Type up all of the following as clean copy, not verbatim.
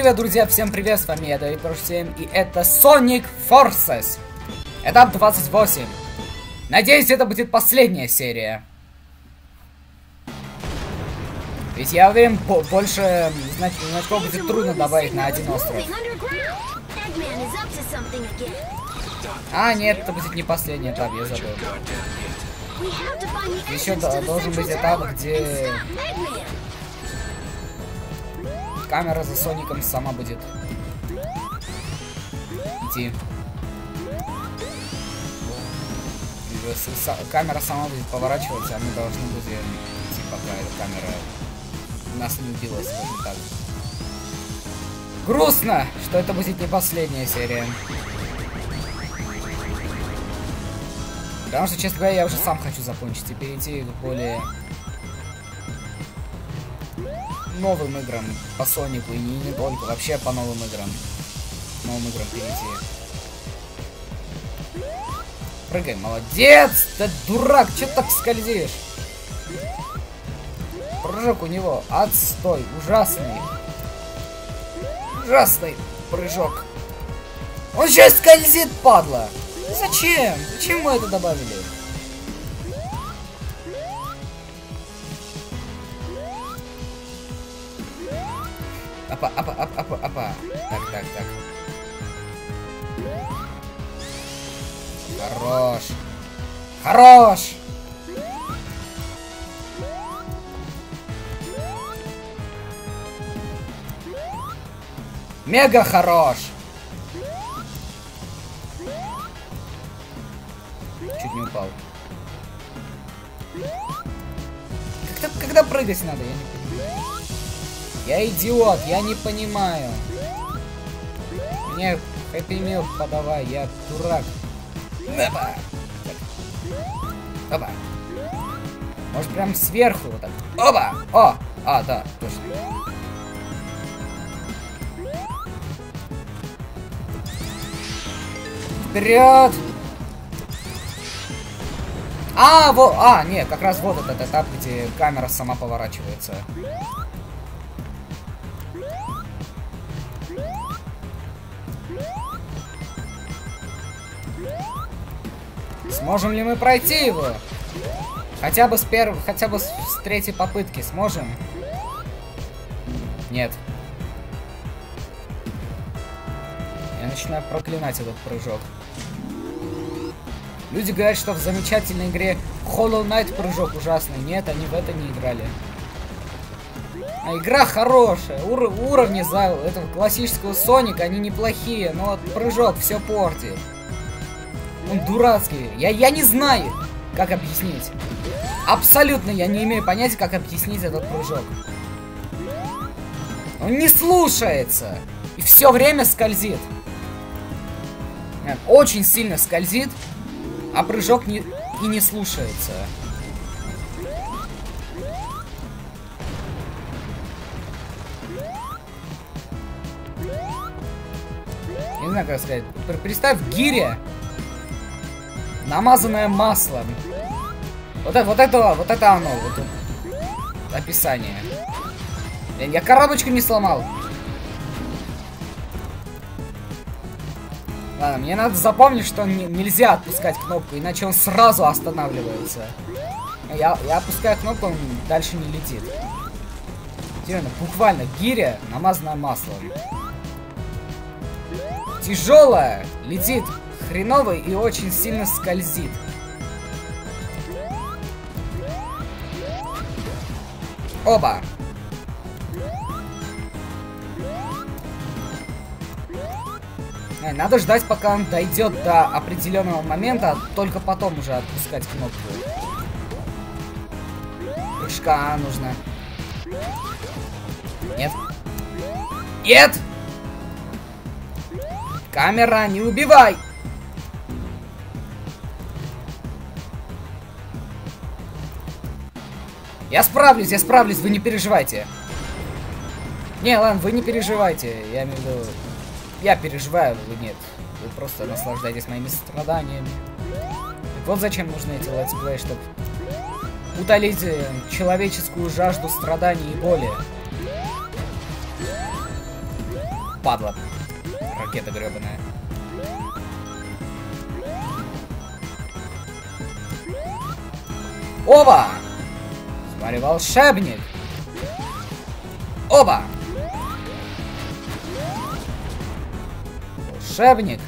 привет, друзья, всем привет, с вами я, Давид Прош 7, и это Sonic Forces, этап 28. Надеюсь, это будет последняя серия. Ведь я уверен, больше значков будет трудно добавить на один остров. А, нет, это будет не последний этап, я забыл. Еще должен быть этап, где камера за Соником сама будет идти. Камера сама будет поворачиваться, а мы должны будем идти, пока эта камера нас не убила, скажем так. Грустно, что это будет не последняя серия. Потому что, честно говоря, я уже сам хочу закончить и перейти к более новым играм по Сонику, и не только, вообще по новым играм. Новым играм перейти. Прыгай, молодец! Ты дурак, чё ты так скользишь? Прыжок у него отстой, ужасный. Ужасный прыжок. Он сейчас скользит, падла! Зачем? Зачем мы это добавили? Апа. Так. Хорош! Мега хорош! Чуть не упал. Когда прыгать надо, я не понимаю. Я идиот, я не понимаю. Мне Happy Meal подавай, я дурак. Опа. Может прям сверху вот так. Опа! О! А, да, точно. Вперед! Нет, как раз вот этот этап, где камера сама поворачивается. Сможем ли мы пройти его? Хотя бы с третьей попытки сможем? Нет. Я начинаю проклинать этот прыжок. Люди говорят, что в замечательной игре Hollow Knight прыжок ужасный. Нет, они в это не играли. А игра хорошая. Уровни за этого классического Соника, они неплохие. Но вот прыжок все портит. Он дурацкий. Я не знаю, как объяснить. Абсолютно я не имею понятия, как объяснить этот прыжок. Он не слушается. И все время скользит. Очень сильно скользит. А прыжок не слушается. Не знаю, как сказать. Представь гиря, намазанное маслом. Вот это оно. Вот описание. Я коробочку не сломал. Ладно, мне надо запомнить, что нельзя отпускать кнопку, иначе он сразу останавливается. Я опускаю кнопку, он дальше не летит. Серьезно, буквально гиря, намазанная маслом. Тяжелая, летит хреново и очень сильно скользит. Оба! Надо ждать, пока он дойдет до определенного момента, а только потом уже отпускать кнопку. Прыжка нужно. Нет. Нет! Камера, не убивай! Я справлюсь, вы не переживайте. Не, ладно, вы не переживайте. Я имею в виду... Я переживаю, вы нет. Вы просто наслаждаетесь моими страданиями. Вот зачем нужны эти летсплеи, чтобы утолить человеческую жажду страданий и боли. падла. Ракета гребаная. Оба! Смотри, волшебник! Оба! Волшебник!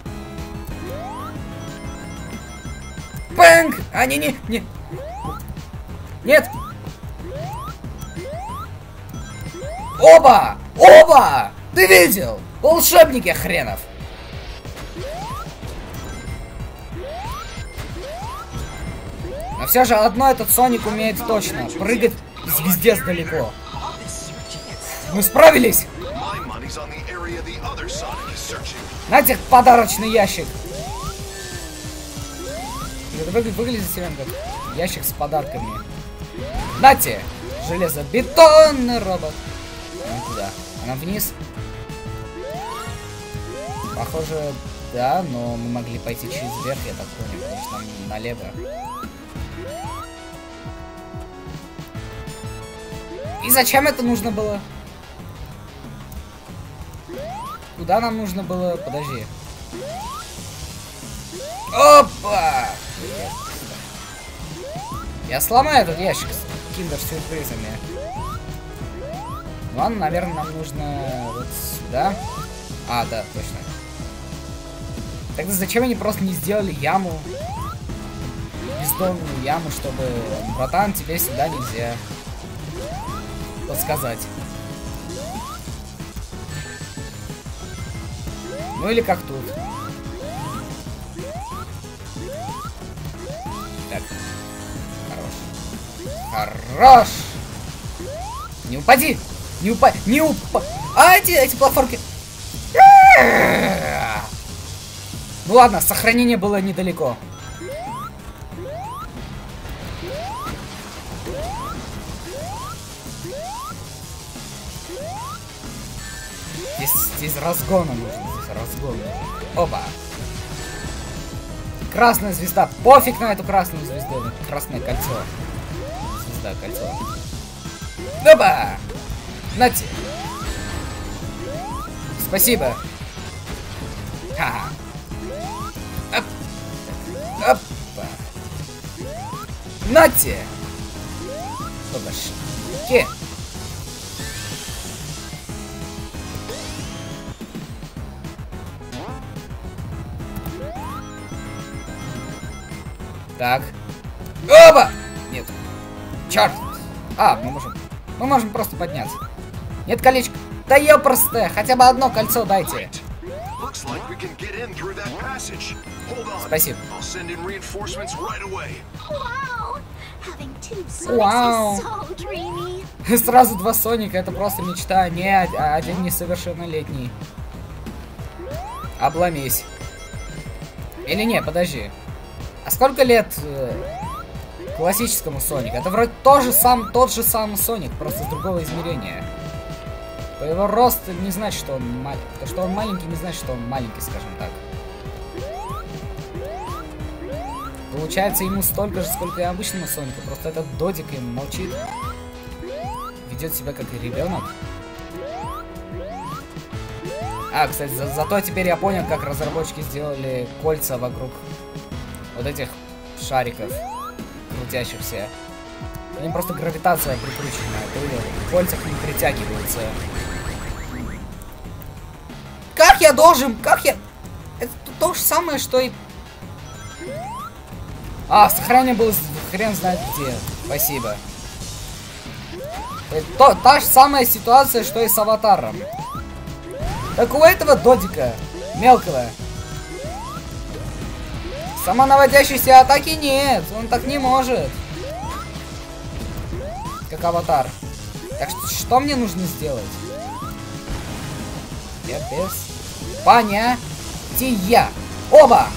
Пэнк! А, не. Нет! Оба! Оба! Ты видел? Волшебники хренов! Но все же одно этот Соник умеет точно. Прыгать звезде далеко. Мы справились! Нате подарочный ящик. Это выглядит совсем как ящик с подарками. Нате! Железобетонный робот. Она куда? Она вниз? Похоже, да, но мы могли пойти через верх, я так понял, потому что нам налево. И зачем это нужно было? Куда нам нужно было? Подожди. Опа! Я сломаю этот ящик с киндер-сюрпризами. Ладно, наверное, нам нужно вот сюда. А, да, точно. Тогда зачем они просто не сделали яму? Бездонную яму, чтобы... Братан, тебе сюда нельзя. Подсказать. Ну или как тут. Так. Хорош. Не упади. Не упади. А, эти платформки. Ну ладно, сохранение было недалеко. Здесь разгона нужно. Здесь разгон нужен. Опа. Красная звезда. Пофиг на эту красную звезду. Красное кольцо. Звезда, кольцо. Опа. Нате. Спасибо. Ха-ха. Оп. Опа. Нате. Побашки. Так. Оба! Нет. Черт! А, мы можем просто подняться. Нет колечка. Да ёпросте, хотя бы одно кольцо дайте. Спасибо. Вау! Сразу два Соника, это просто мечта. Не, один несовершеннолетний. Обломись. Или не, подожди. А сколько лет классическому Сонику? Это вроде тот же самый Соник, просто с другого измерения. По его росту не значит, что он маленький. То, что он маленький, не значит, что он маленький, скажем так. Получается, ему столько же, сколько и обычному Сонику. Просто этот додик им молчит. Ведет себя как и ребенок. А, кстати, зато теперь я понял, как разработчики сделали кольца вокруг вот этих шариков крутящихся. К ним просто гравитация прикручена. Кольца к ним притягиваются. Как я должен? Как я... Это то же самое, что и... А, сохранение было хрен знает где. Спасибо. Это та же самая ситуация, что и с Аватаром. Так у этого додика мелкого самонаводящейся атаки нет. Он так не может. Как Аватар. Так что мне нужно сделать? Я без понятия. Оба!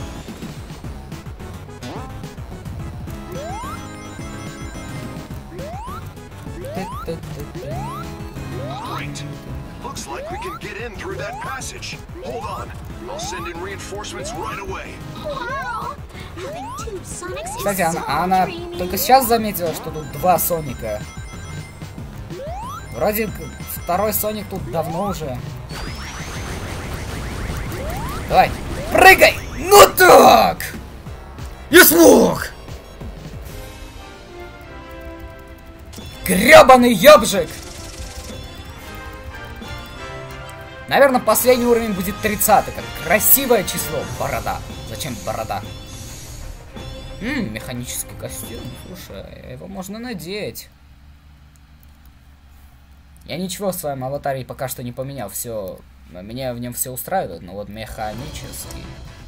Looks like we can get in through that passage. Hold on. I'll send in reinforcements right away. Кстати, она только сейчас заметила, что тут два Соника. Вроде второй Соник тут давно уже. Давай, прыгай! Ну так! Я смог! Гребаный ёбжик! Наверное, последний уровень будет 30-й. Как красивое число. Борода. Зачем борода? Механический костюм. Слушай, его можно надеть. Я ничего в своем аватаре пока что не поменял. Все. Меня в нем все устраивает. Но вот механический.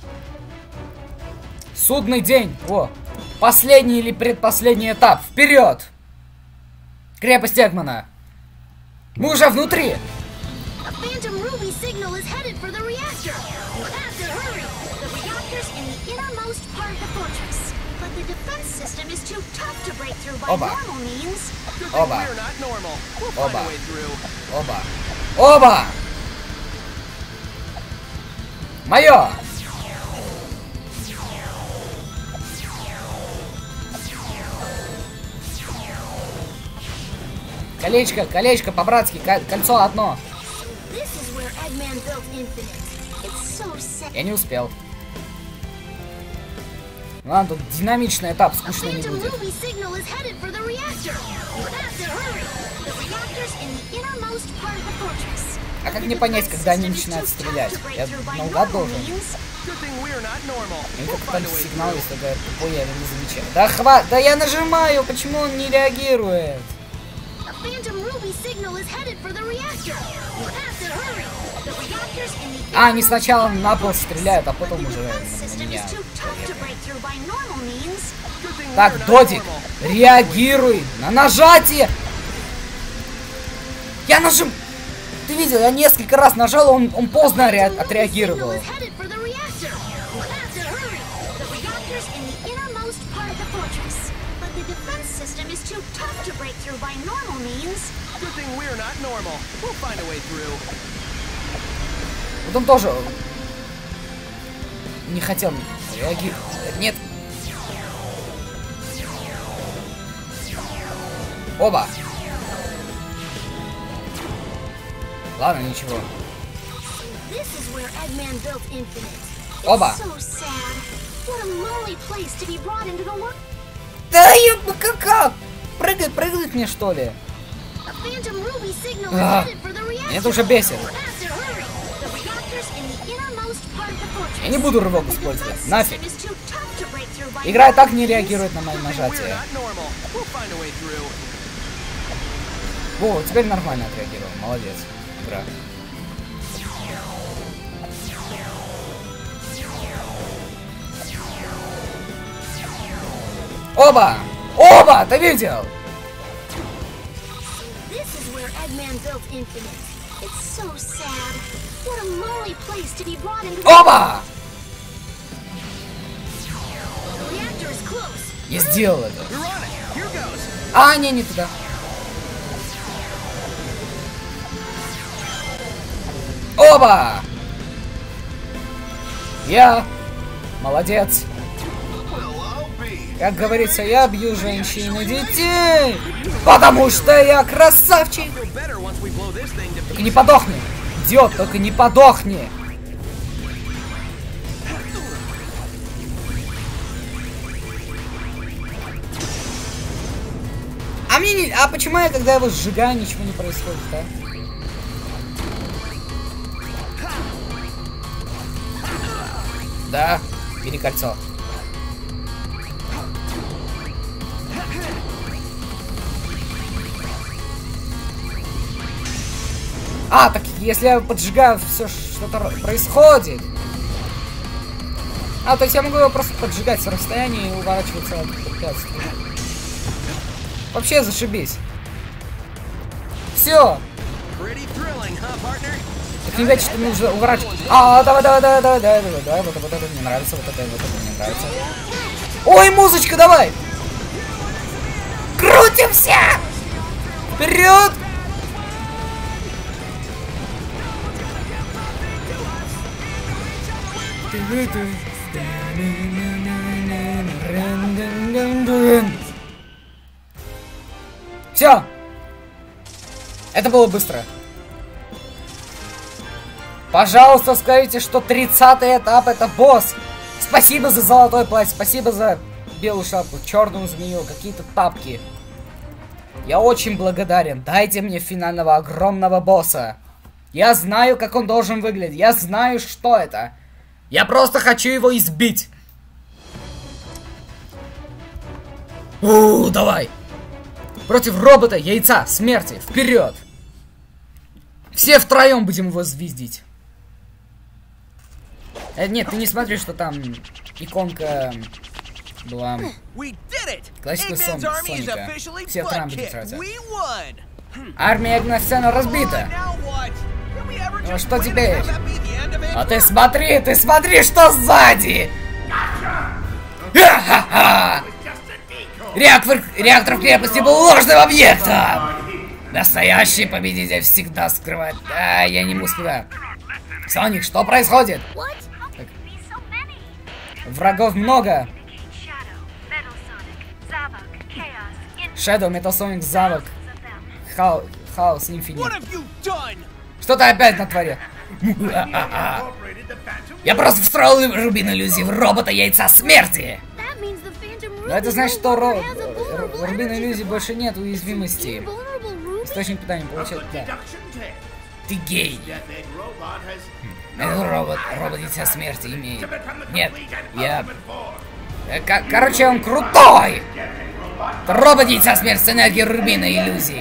Судный день. О. Последний или предпоследний этап. Вперед! Крепость Эгмана. Мы уже внутри. Phantom Ruby signal is headed for the reactor. You have to hurry. The reactor's in the innermost part of the fortress, but the defense system is too tough to break through by normal means. Оба. We're not normal. We'll find a way through. Оба. Оба. Моё. Колечко, колечко, по-братски, кольцо одно. Я не успел. Ладно, тут динамичный этап, скучно не будет. А как мне понять, когда они начинают стрелять? Я наугад должен. Мне как-то там сигнал, если говорят, тупой, я не замечаю. Да хватит, да я нажимаю, почему он не реагирует? А, они сначала на пол стреляют, а потом уже на меня. Так, Додик, реагируй на нажатие! Я нажим... Ты видел, я несколько раз нажал, он поздно отреагировал. Вот он тоже не хотел реагировать. Нет. Оба. Ладно, ничего. Оба. Да ёб, как? Прыгать мне, что ли? Это уже бесит. Я не буду рывок использовать. Нафиг. Игра и так не реагирует на мои нажатия. Во, теперь нормально отреагировал. Молодец. Игра. Оба! Оба! Ты видел? Оба! Я сделал это. А, не туда. Оба! Я молодец. Как говорится, я бью женщин и детей, потому что я красавчик. Только не подохни, идиот, только не подохни. А мне не... А почему я, когда его сжигаю, ничего не происходит, а? Да, бери кольцо. А, так если я поджигаю, все что-то происходит. А, то есть я могу его просто поджигать с расстояния и уворачиваться от препятствий. Вообще зашибись. Все. Так не видать, что нужно уворачивать. А, давай, вот это мне нравится, вот это мне нравится. Ой, музычка, давай! Крутимся! Вперед! Все! Это было быстро. Пожалуйста, скажите, что 30-й этап это босс. Спасибо за золотой плащ, спасибо за белую шапку, черную змею, какие-то тапки. Я очень благодарен. Дайте мне финального огромного босса. Я знаю, как он должен выглядеть. Я знаю, что это. Я просто хочу его избить. Давай. Против робота, яйца, смерти. Вперед. Все втроем будем его звездить. Нет, ты не смотри, что там иконка была классического Соника. Все втроем будем сражаться. Армия Эгнасена разбита. Ну что теперь? А ты смотри, что сзади! Реактор в крепости был ложным объектом! Настоящий победитель всегда скрывает... Да, я не успеваю. Соник, что происходит? Врагов много. Shadow, Metal Sonic, Zavok, Хаос, Infinite. Что ты опять натворил? Я просто встроил Рубин иллюзии в робота яйца смерти! Но это значит, что Рубин иллюзии больше нет уязвимости. Источник питания получает, да. Ты гей. Робот яйца смерти имеет. Нет, я... Короче, он крутой! Робот яйца смерти с энергией Рубина иллюзий.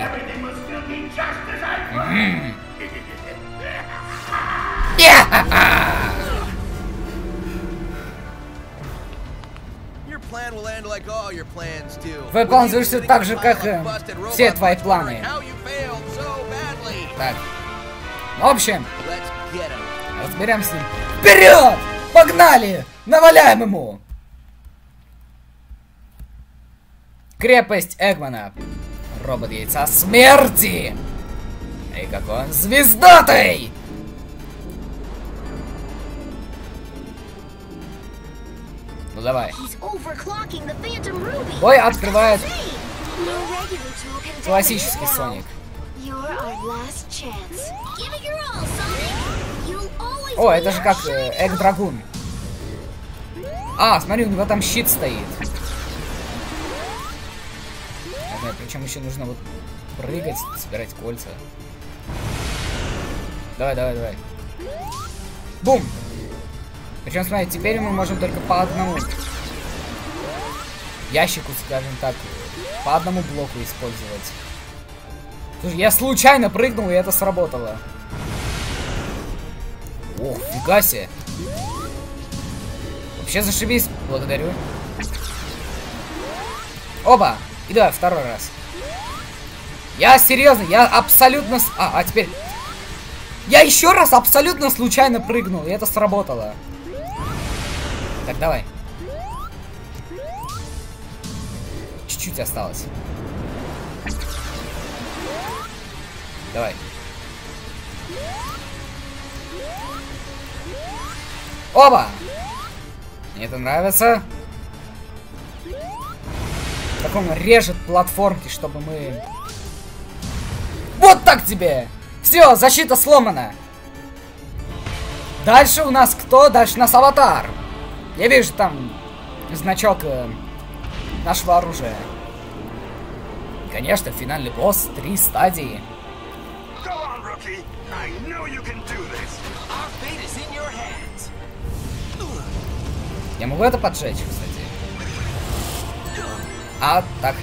Твой план завершится так же, как и все твои планы. Так. В общем, разберемся с ним. Вперед! Погнали! Наваляем ему! Крепость Эгмана. Робот яйца смерти! И какой он звездатый! Ну давай. Бой открывает классический Соник. О, это же как Эгг-Драгун. А, смотри, у него там щит стоит. Причем еще нужно вот прыгать, собирать кольца. Давай. Бум! Причем, смотри, теперь мы можем только по одному ящику, скажем так, по одному блоку использовать. Слушай, я случайно прыгнул, и это сработало. Ох, фига себе. Вообще зашибись, благодарю. Оба! И давай, второй раз. Я серьезно, я абсолютно... А теперь... Я еще раз абсолютно случайно прыгнул, и это сработало. Так, давай. Чуть-чуть осталось. Давай. Оба! Мне это нравится. Как он режет платформки, чтобы мы... Вот так тебе! Все, защита сломана. Дальше у нас кто? Дальше у нас аватар. Я вижу там значок нашего оружия. И, конечно, финальный босс, 3 стадии. Я могу это поджечь, кстати. А, так.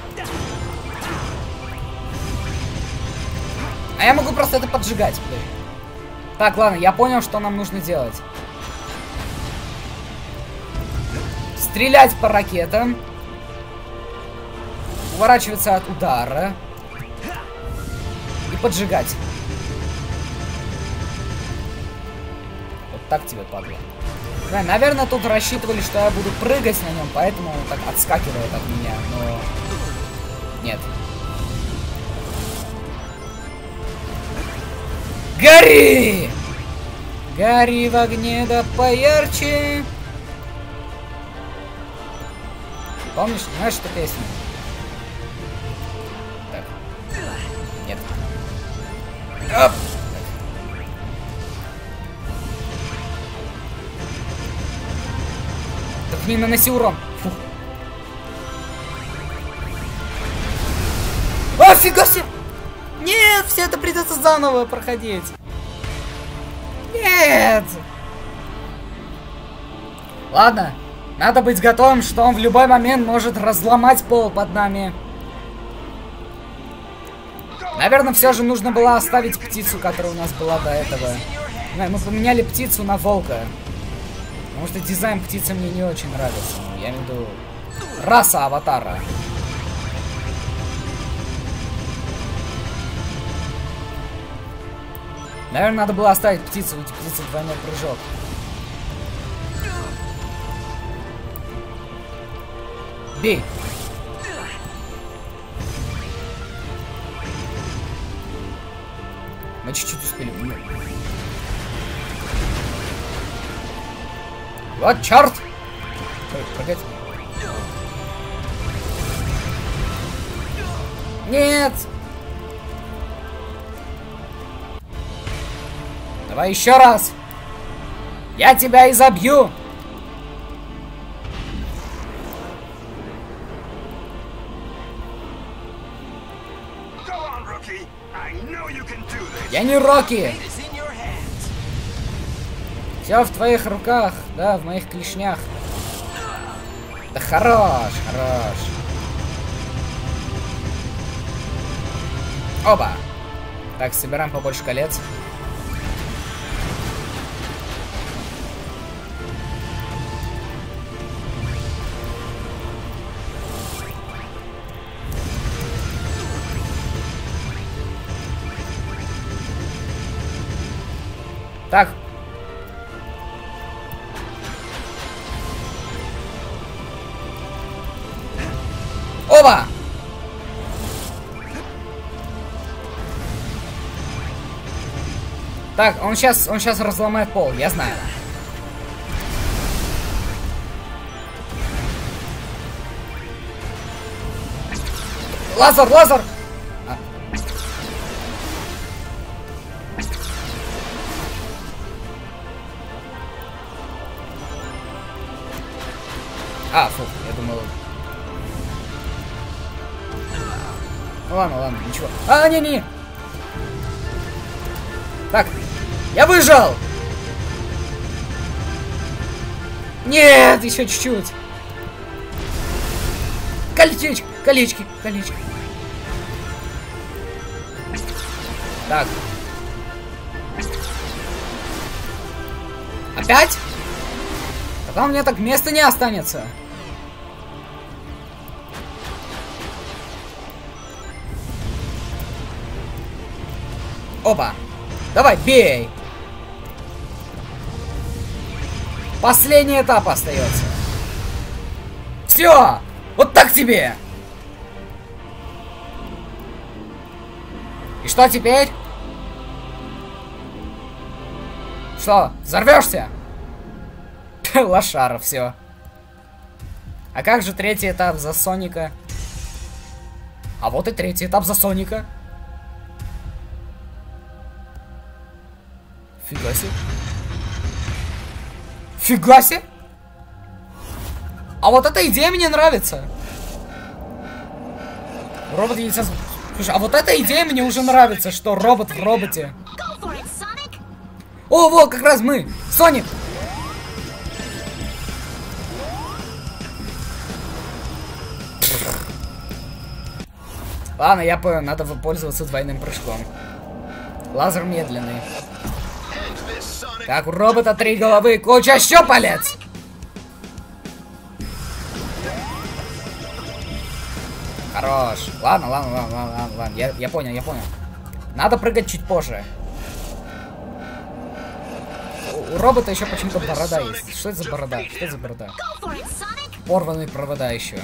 А я могу просто это поджигать. Так, ладно, я понял, что нам нужно делать. Стрелять по ракетам. Уворачиваться от удара. И поджигать. Вот так тебе, падла. Да, наверное, тут рассчитывали, что я буду прыгать на нем, поэтому он так отскакивает от меня, но... Нет. Гори! Гори в огне, да поярче. Помнишь, знаешь эту песню? Так. Нет. Оп. Не наноси урон. Фух. А, фига себе! Нет, все это придется заново проходить. Нет! Ладно, надо быть готовым, что он в любой момент может разломать пол под нами. Наверное, все же нужно было оставить птицу, которая у нас была до этого. Мы поменяли птицу на волка. Потому что дизайн птицы мне не очень нравится. Я имею в виду раса аватара. Наверное, надо было оставить птицу, ведь птица двойной прыжок. Бей! Мы чуть-чуть успели. Вот черт! Погоди. Нет! Давай еще раз! Я тебя изобью! Я не Рокки! Все в твоих руках, да, в моих клешнях. Да хорош, хорош. Оба! Так, собираем побольше колец. Так. Оба! Так, он сейчас разломает пол, я знаю. Лазер, лазер! Фу, я думал... Ну ладно, ладно, ничего. Не-не-не! Так, я выжил! Нет, еще чуть-чуть. Колечки, колечки, колечки. Так. Опять? Тогда у меня так места не останется. Опа! Давай, бей! Последний этап остается. Все! Вот так тебе! И что теперь? Что, взорвешься? Лошара, все. А как же третий этап за Соника? А вот и третий этап за Соника. Фига себе. Фига себе. А вот эта идея мне нравится. Робот яйца... Слушай, а вот эта идея мне уже нравится, что робот в роботе. О, вот как раз мы. Соник. Ладно, я понял, надо пользоваться двойным прыжком. Лазер медленный. Как у робота 3 головы, куча щупалец! Хорош. Ладно, ладно. Я понял. Надо прыгать чуть позже. У робота еще почему-то борода есть. Что это за борода? Что это за борода? Порванные провода еще.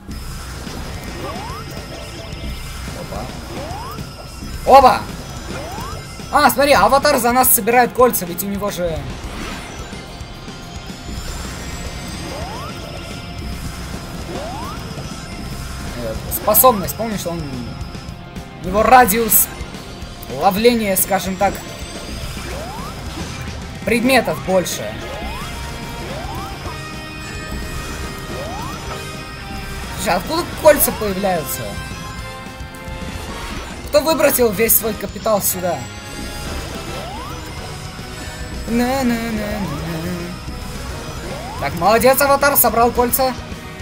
Опа. Оба! А, смотри, аватар за нас собирает кольца, ведь у него же... способность, помнишь, он... У него радиус ловления, скажем так, предметов больше. Слушай, откуда кольца появляются? Кто выбросил весь свой капитал сюда? Так, молодец, Аватар, собрал кольца.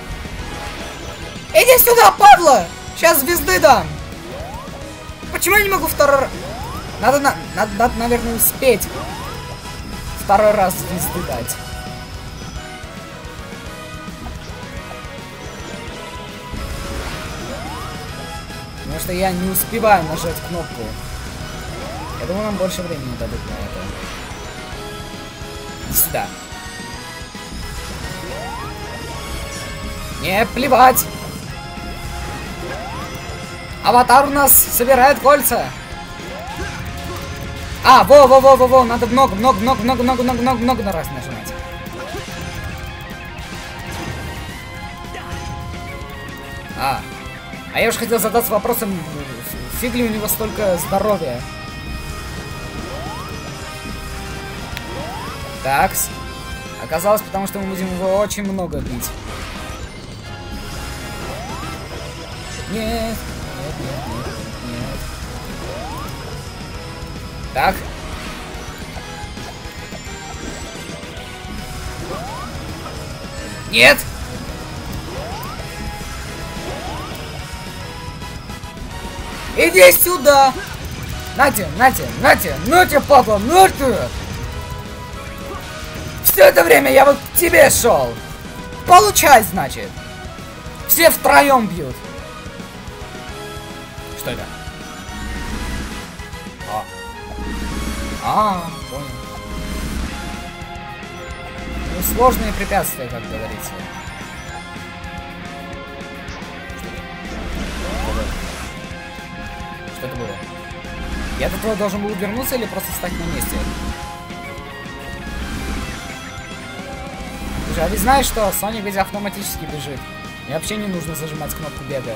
Иди сюда, падла! Сейчас звезды дам! Почему я не могу второй раз? Надо, наверное, успеть второй раз звезды дать. Потому что я не успеваю нажать кнопку. Я думаю, нам больше времени дадут на это. Иди сюда. Не, плевать. Аватар у нас собирает кольца. А, во, надо много на раз нажимать. А я уж хотел задаться вопросом, фиг ли у него столько здоровья. Так, оказалось, потому что мы будем его очень много бить. Нет. Так. Нет! Иди сюда! Нате, падла, нате! Все это время я вот к тебе шел! Получай, значит! Все втроем бьют! Что это? Понял. Ну, сложные препятствия, как говорится. Что это было? Я до того должен был вернуться или просто встать на месте? Слушай, а ведь знаешь, что Соник ведь автоматически бежит. Мне вообще не нужно зажимать кнопку бега.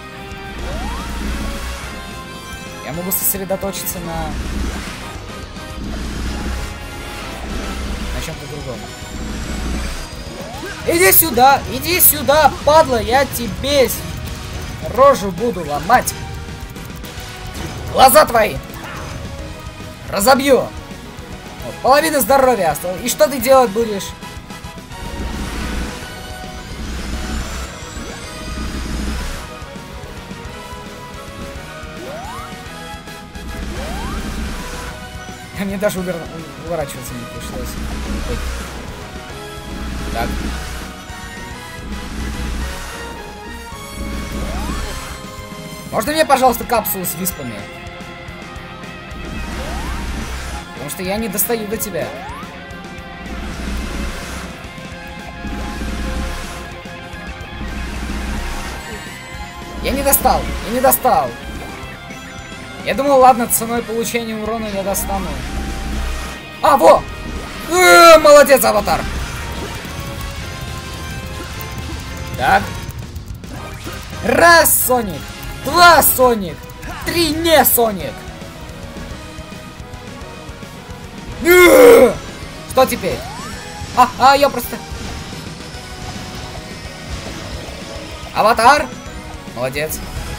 Я могу сосредоточиться на чем-то другом. Иди сюда, падла, я тебе рожу буду ломать. Глаза твои разобью. Вот, половина здоровья осталось. И что ты делать будешь? Мне даже уворачиваться не пришлось. Так. Можно мне, пожалуйста, капсулу с виспами? Потому что я не достаю до тебя. Я не достал. Я думал, ладно, ценой получения урона я достану. А, во! Молодец, Аватар! Так. Раз, Соник! Два, Соник! Три, не, Соник! Что теперь? Я просто... Аватар! Молодец.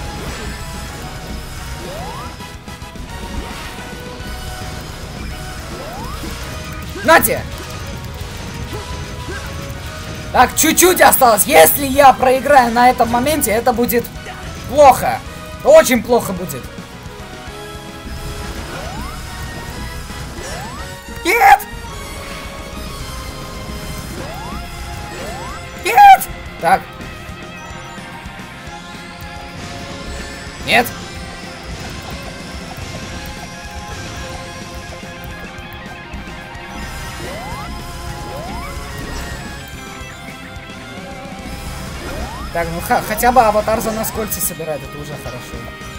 Нате! Так, чуть-чуть осталось. Если я проиграю на этом моменте, это будет плохо. Очень плохо будет. Нет! Нет! Так. Нет! Так, ну хотя бы Аватар за нас кольца собирает, это уже хорошо.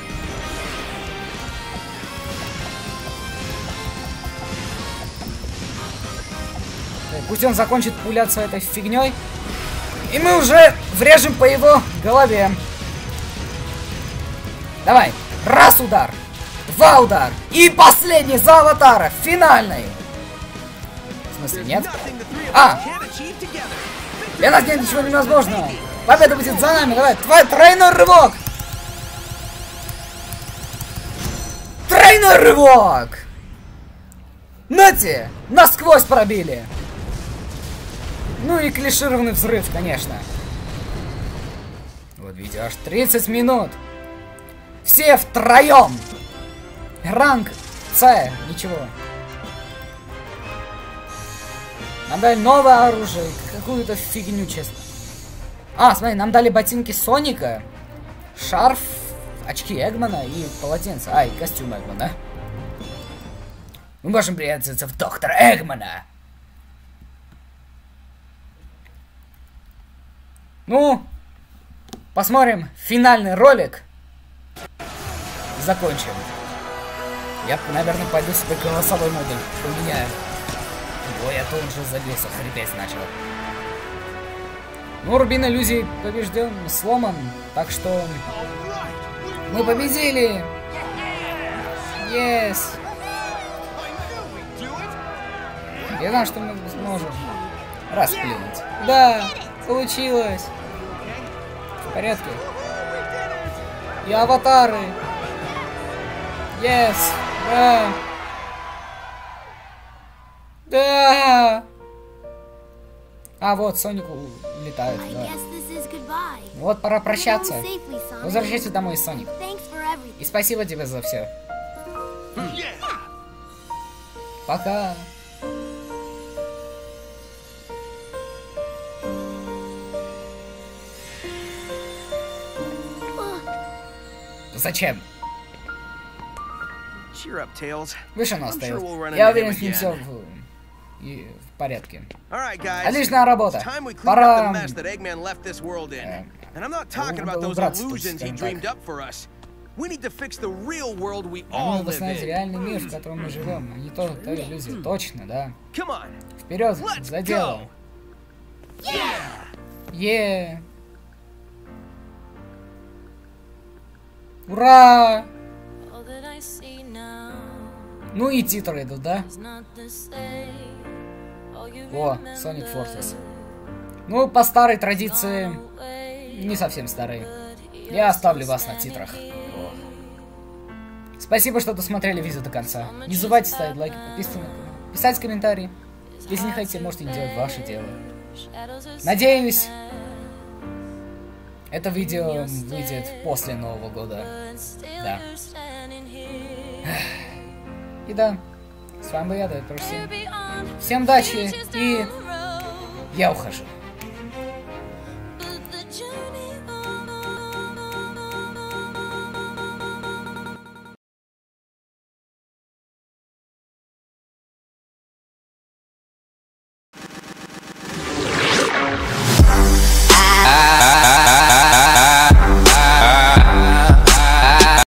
Так, пусть он закончит пуляться этой фигней. И мы уже врежем по его голове. Давай. Раз удар. Два удар. И последний за Аватара. Финальный. В смысле, нет? Для нас нет ничего невозможного. Победа будет за нами. Давай, твой тройной рывок. Тройной рывок. Нате, насквозь пробили. Ну и клишированный взрыв, конечно. Вот видите, аж 30 минут. Все втроем. Ранг С, ничего. Нам дали новое оружие, какую-то фигню, честно. А, смотри, нам дали ботинки Соника, шарф, очки Эгмана и полотенце. А, и костюм Эгмана. Мы можем превратиться в доктора Эгмана. Ну, посмотрим финальный ролик. Закончим. Я, наверное, пойду себе голосовой модуль поменяю. Ой, я тут уже забился, хрипеть начал. Ну, Рубин иллюзий побежден, сломан, так что мы победили. Yes. Я знаю, что мы сможем расплюнуть. Да, получилось. В порядке. И аватары. Yes. Да. Да. А вот Соник улетает. Да. Вот пора прощаться. Возвращайся домой, Соник. И спасибо тебе за все. Пока. Зачем? Выше нас стоит. Я уверен, с ним все в порядке. Отличная работа. Пора убраться, нам нужно восстановить реальный мир, в котором мы живем, а не только иллюзия. Точно, да. Вперед, за дело. Yeah. Ура! Ну и титры идут, да? О, Sonic Forces. Ну, по старой традиции, не совсем старой. Я оставлю вас на титрах. О. Спасибо, что досмотрели видео до конца. Не забывайте ставить лайки, подписываться, писать комментарии. Если не хотите, можете не делать ваше дело. Надеюсь, это видео выйдет после Нового года. Да. И да, с вами был я, Дэвид. Всем удачи и я ухожу.